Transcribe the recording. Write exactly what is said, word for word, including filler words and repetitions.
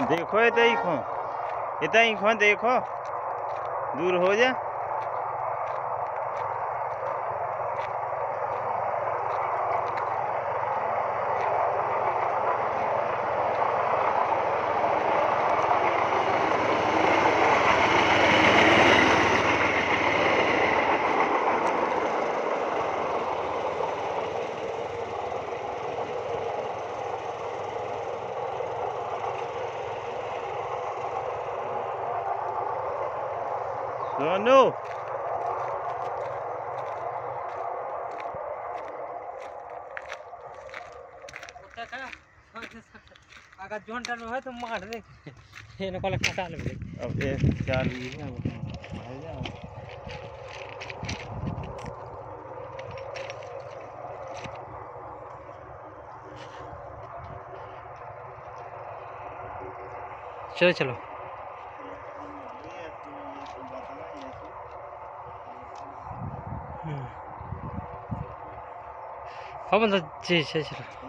देखो ये देखो इतना ही खो देखो दूर हो जा। सोनू अगर जोन टन है तो मार दे ये न कोला खटा ले अब ये चार है चलो चलो हाँ मतलब जी चलो।